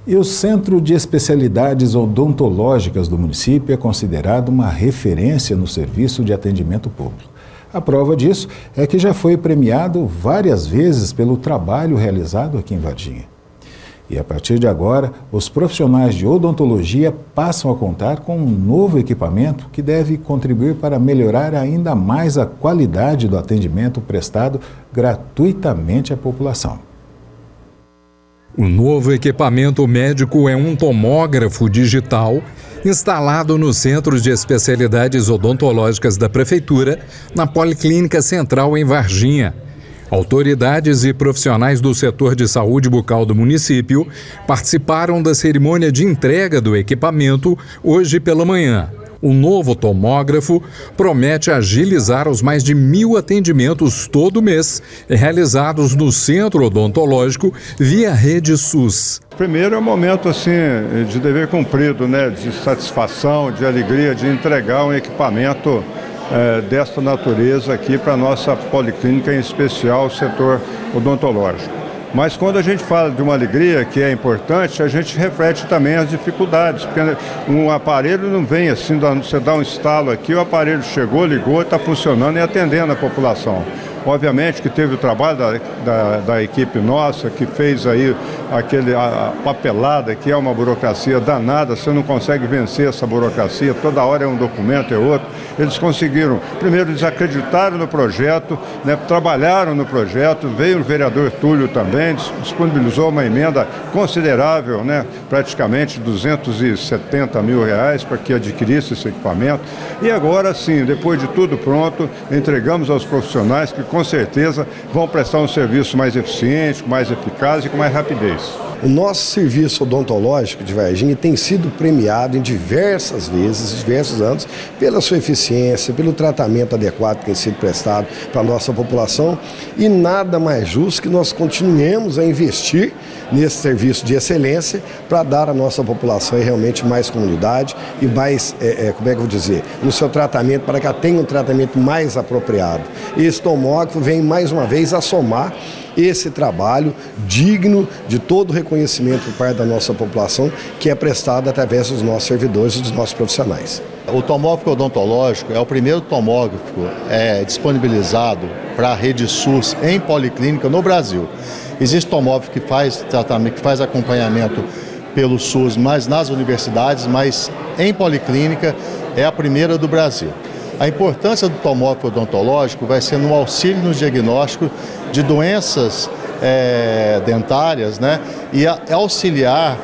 E o Centro de Especialidades Odontológicas do município é considerado uma referência no serviço de atendimento público. A prova disso é que já foi premiado várias vezes pelo trabalho realizado aqui em Varginha. E a partir de agora, os profissionais de odontologia passam a contar com um novo equipamento que deve contribuir para melhorar ainda mais a qualidade do atendimento prestado gratuitamente à população. O novo equipamento médico é um tomógrafo digital instalado no Centro de Especialidades Odontológicas da Prefeitura, na Policlínica Central em Varginha. Autoridades e profissionais do setor de saúde bucal do município participaram da cerimônia de entrega do equipamento hoje pela manhã. O novo tomógrafo promete agilizar os mais de 1.000 atendimentos todo mês realizados no centro odontológico via rede SUS. Primeiro é um momento assim de dever cumprido, né, de satisfação, de alegria de entregar um equipamento desta natureza aqui para a nossa policlínica, em especial o setor odontológico. Mas quando a gente fala de uma alegria que é importante, a gente reflete também as dificuldades, porque um aparelho não vem assim, você dá um estalo aqui, o aparelho chegou, ligou, está funcionando e atendendo a população. Obviamente que teve o trabalho da equipe nossa, que fez aí a papelada, que é uma burocracia danada, você não consegue vencer essa burocracia, toda hora é um documento, é outro. Eles conseguiram, primeiro eles acreditaram no projeto, né, trabalharam no projeto, veio o vereador Túlio também, disponibilizou uma emenda considerável, né, praticamente R$270 mil para que adquirisse esse equipamento. E agora sim, depois de tudo pronto, entregamos aos profissionais que com certeza vão prestar um serviço mais eficiente, mais eficaz e com mais rapidez. O nosso serviço odontológico de Varginha tem sido premiado em diversas vezes, diversos anos, pela sua eficiência, pelo tratamento adequado que tem sido prestado para a nossa população, e nada mais justo que nós continuemos a investir nesse serviço de excelência para dar à nossa população realmente mais comunidade e mais, como é que eu vou dizer, no seu tratamento, para que ela tenha um tratamento mais apropriado. Esse tomógrafo vem mais uma vez a somar esse trabalho digno de todo o reconhecimento por parte da nossa população, que é prestado através dos nossos servidores e dos nossos profissionais. O tomógrafo odontológico é o primeiro tomógrafo disponibilizado para a rede SUS em policlínica no Brasil. Existe tomógrafo que faz tratamento, que faz acompanhamento pelo SUS, mas nas universidades, mas em policlínica é a primeira do Brasil. A importância do tomógrafo odontológico vai ser no auxílio no diagnóstico de doenças dentárias, né, e auxiliar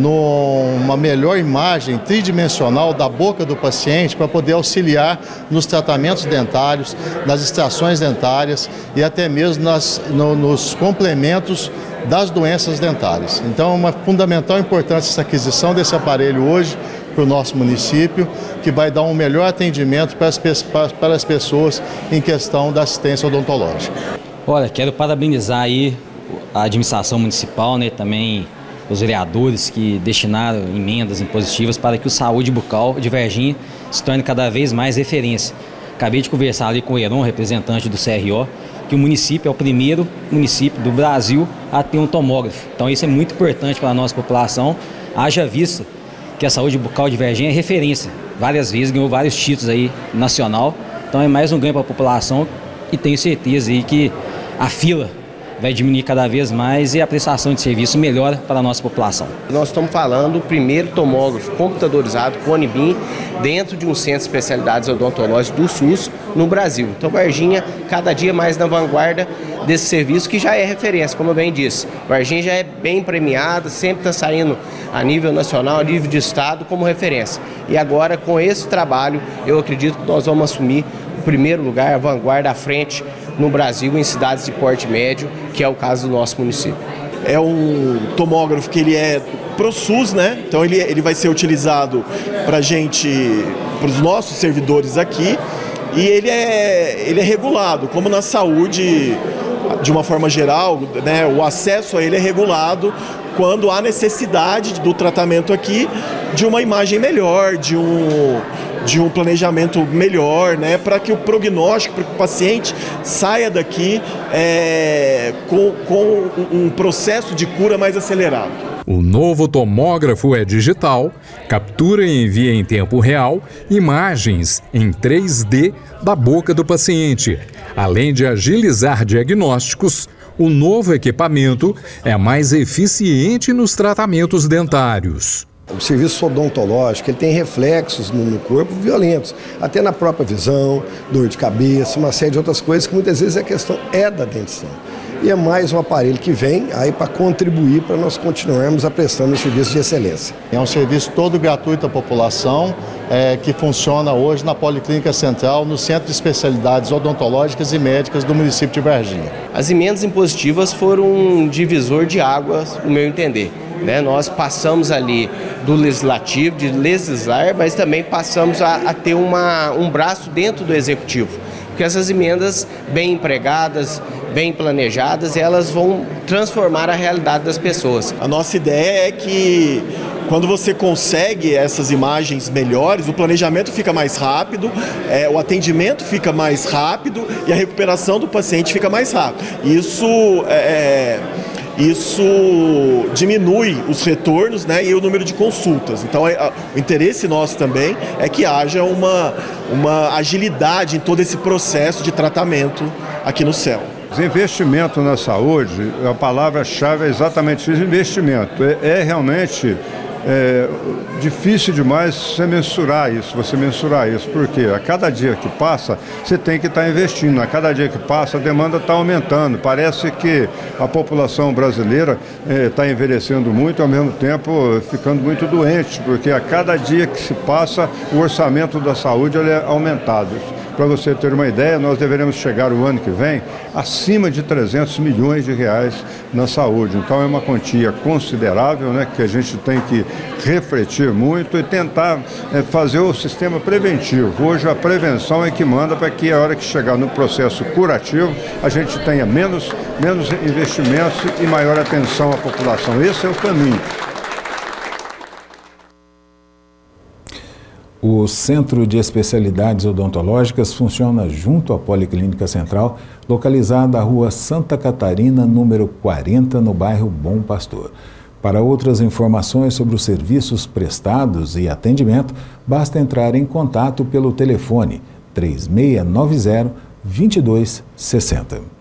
numa melhor imagem tridimensional da boca do paciente para poder auxiliar nos tratamentos dentários, nas extrações dentárias e até mesmo nos complementos das doenças dentárias. Então é uma fundamental importância essa aquisição desse aparelho hoje para o nosso município, que vai dar um melhor atendimento para as pessoas em questão da assistência odontológica. Olha, quero parabenizar aí a administração municipal, né, também os vereadores que destinaram emendas impositivas para que o saúde bucal de Varginha se torne cada vez mais referência. Acabei de conversar ali com o Heron, representante do CRO, que o município é o primeiro município do Brasil a ter um tomógrafo. Então isso é muito importante para a nossa população, haja vista que a saúde bucal de Varginha é referência. Várias vezes ganhou vários títulos aí nacional, então é mais um ganho para a população e tenho certeza aí que a fila vai diminuir cada vez mais e a prestação de serviço melhora para a nossa população. Nós estamos falando do primeiro tomógrafo computadorizado, CONIBIM, dentro de um centro de especialidades odontológicas do SUS no Brasil. Então Varginha cada dia mais na vanguarda desse serviço que já é referência, como eu bem disse. Varginha já é bem premiada, sempre está saindo a nível nacional, a nível de estado como referência. E agora com esse trabalho eu acredito que nós vamos assumir o primeiro lugar, a vanguarda à frente no Brasil, em cidades de porte médio, que é o caso do nosso município. É um tomógrafo que ele é pro SUS, né? Então ele vai ser utilizado para os nossos servidores aqui, e ele é regulado, como na saúde, de uma forma geral, né? O acesso a ele é regulado quando há necessidade do tratamento aqui, de uma imagem melhor, de um planejamento melhor, né, para que o prognóstico, para que o paciente saia daqui com um processo de cura mais acelerado. O novo tomógrafo é digital, captura e envia em tempo real imagens em 3D da boca do paciente. Além de agilizar diagnósticos, o novo equipamento é mais eficiente nos tratamentos dentários. O serviço odontológico ele tem reflexos no corpo violentos, até na própria visão, dor de cabeça, uma série de outras coisas que muitas vezes a questão é da dentição. E é mais um aparelho que vem aí para contribuir para nós continuarmos prestando um serviço de excelência. É um serviço todo gratuito à população, que funciona hoje na Policlínica Central, no Centro de Especialidades Odontológicas e Médicas do município de Varginha. As emendas impositivas foram um divisor de águas, no meu entender. Nós passamos ali do legislativo, de legislar, mas também passamos a ter um braço dentro do executivo. Porque essas emendas bem empregadas, bem planejadas, elas vão transformar a realidade das pessoas. A nossa ideia é que quando você consegue essas imagens melhores, o planejamento fica mais rápido, o atendimento fica mais rápido e a recuperação do paciente fica mais rápido. Isso diminui os retornos, e o número de consultas. Então, o interesse nosso também é que haja uma agilidade em todo esse processo de tratamento aqui no CEL. Investimento na saúde, a palavra-chave é exatamente isso, investimento. É realmente difícil demais você mensurar isso, porque a cada dia que passa, você tem que estar investindo, a cada dia que passa a demanda está aumentando, parece que a população brasileira está envelhecendo muito e ao mesmo tempo ficando muito doente, porque a cada dia que se passa, o orçamento da saúde é aumentado. Para você ter uma ideia, nós deveremos chegar o ano que vem acima de 300 milhões de reais na saúde. Então é uma quantia considerável, que a gente tem que refletir muito e tentar fazer o sistema preventivo. Hoje a prevenção é que manda para que a hora que chegar no processo curativo a gente tenha menos investimentos e maior atenção à população. Esse é o caminho. O Centro de Especialidades Odontológicas funciona junto à Policlínica Central, localizada na Rua Santa Catarina, número 40, no bairro Bom Pastor. Para outras informações sobre os serviços prestados e atendimento, basta entrar em contato pelo telefone 3690-2260.